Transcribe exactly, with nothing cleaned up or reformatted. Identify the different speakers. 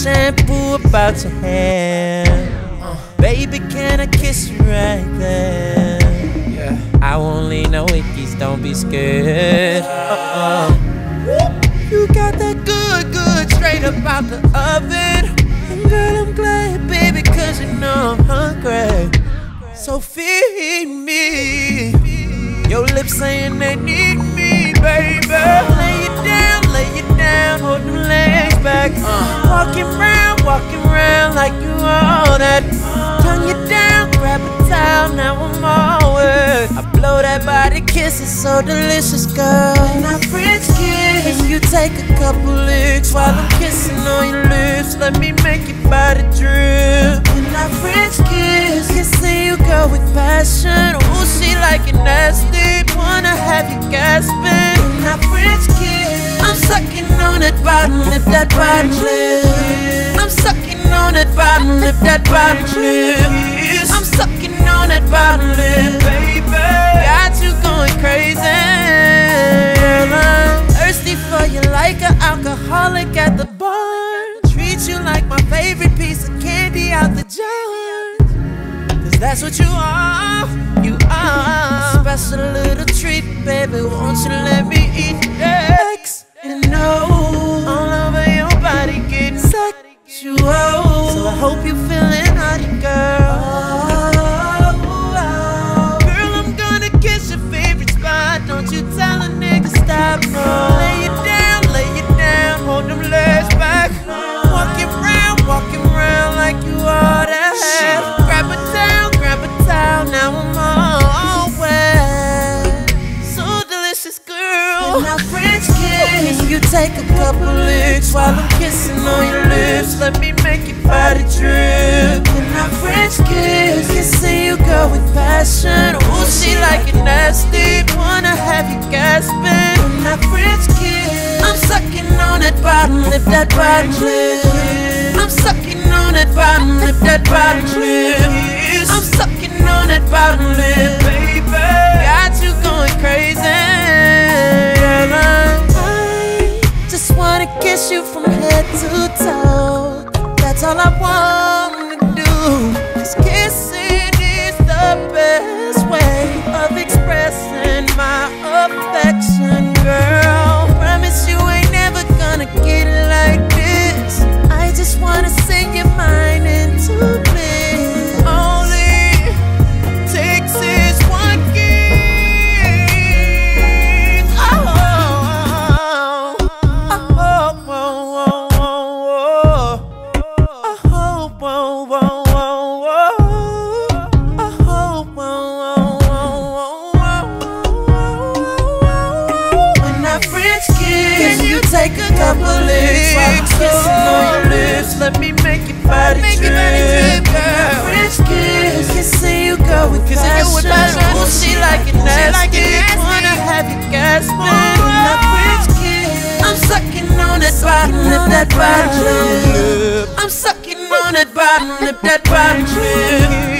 Speaker 1: shampoo about your hair. uh, Baby, can I kiss you right there? Yeah. I won't leave no wickies, don't be scared. uh-uh. You got that good, good straight up out the oven. And girl, I'm glad, baby, cause you know I'm hungry. So feed me. Your lips saying they need me, baby. Lay it down, lay it down, hold them legs back. uh. Walking round, walking round like you all that. Tongue you down, grab a towel, now I'm all wet. I blow that body, kisses so delicious, girl. And I French kiss, and you take a couple licks while I'm kissing on your lips. Let me make your body drip. And I French kiss, kissing you, girl, with passion. Ooh, she like it nasty, wanna have you gasping. And I French kiss, I'm sucking on that bottom lip, that bottom lip. I'm sucking on that bottom lip, that bottom lip. I'm sucking on that bottom lip, baby. Got you going crazy. I'm thirsty for you like an alcoholic at the bar. Treat you like my favorite piece of candy out the jar. Cause that's what you are, you are. Special little treat, baby, won't you let me eat X and no, all over your body getting sexual. So I hope you feeling hotty, girl. Girl, I'm gonna kiss your favorite spot. Don't you tell a nigga stop. No. Lay it down, lay it down, hold them legs back. Walking round, walking round like you all that. Grab a towel, grab a towel, now I'm all wet. So delicious, girl. And I French kiss, and you take a couple licks while I'm kissing on your lips. Let me make your body drip. And I French kiss, kissing you, girl, with passion. Ooh, she like it nasty, wanna have you gasping. And I French kiss, I'm sucking on that bottom lip, that bottom lip. I'm sucking on that bottom lip, that bottom lip. I'm sucking on that bottom lip, baby. Got you going crazy. I just wanna kiss you from head to toe. That's all I wanna do. Cause kissing is the best way of expressing my affection, girl. Promise you ain't never gonna get it like this. I just wanna sing your mind into bliss. Only takes is one kiss. Oh, oh, oh, oh, oh, oh, oh, oh, oh. Take a couple licks while I'm kissing on your lips. Let me make your body drip, girl. French kiss, kissing you, girl, with passion. Ooh, she like it nasty, wanna have you gasping. My French kiss, I'm sucking on that bottom lip, that bottom lip. I'm sucking on that bottom lip, that bottom lip.